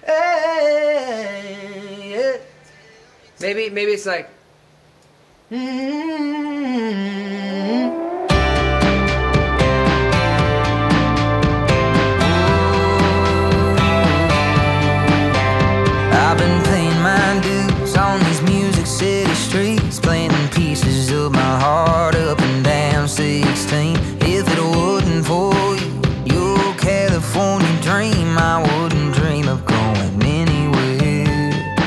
Hey, maybe it's like. I've been paying my dues on these Music City streets, playing pieces of my heart up and down 16. If it wasn't for you, your California dream, I wouldn't dream of going anywhere.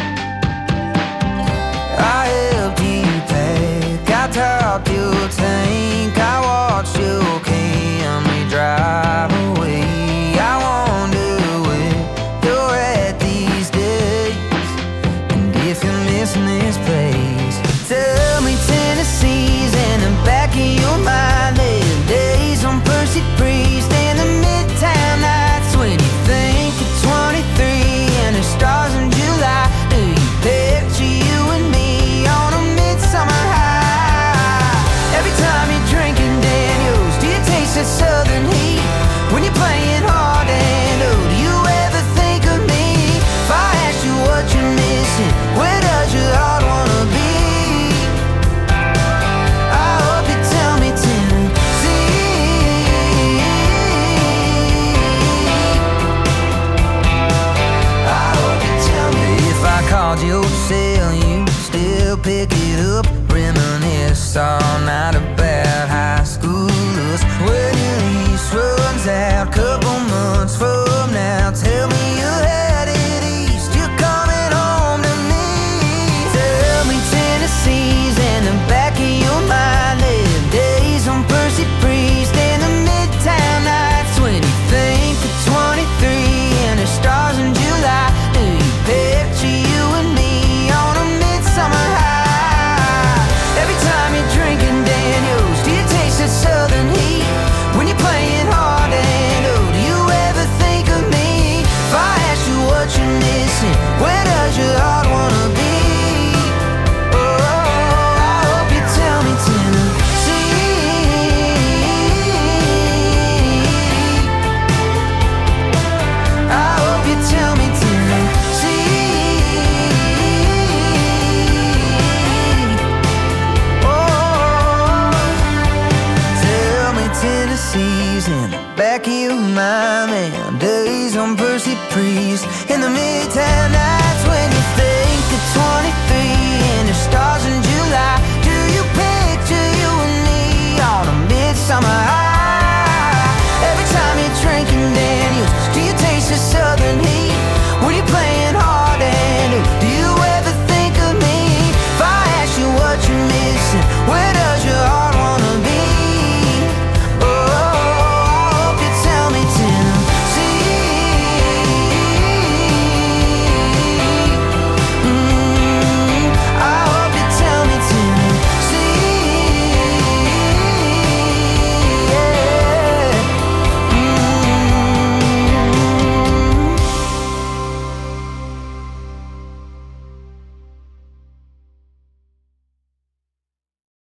I helped you pack, I topped your tank, I watched your Camry drive away. I wonder where you're at these days, and if you're missing this place. Tell me Tennessee's in the back of your mind. There are days on Percy Priest and the Midtown nights when you think you're 23 and the stars in July. Do you picture you and me on a midsummer high? Every time you're drinking Daniels, do you taste that southern heat? When you're playing hard and oh, do you ever think of me? If I ask you what you're missing, where does your heart wanna be? I hope you tell me Tennessee. I hope you tell me. If I called your cell, you still pick it up, reminisce all night about high schoolers. When your lease runs out, couple months from now, tell me you're headed east, you're coming home to me. Tell me Tennessee's in the back of your mind. There are days on Percy Priest and the Midtown nights when you think you're 23 and the stars in July. Do you picture you and me on a midsummer high? Every time you're drinking Daniels, do you taste that southern heat? When you're playing hard and oh, do you ever think of me? If I ask you what you're missing, where does your heart wanna be? Oh, I hope you tell me Tennessee. I hope you tell me Tennessee. Oh, tell me Tennessee's in the back of your mind, man. Days on Percy Priest in the Midtown night.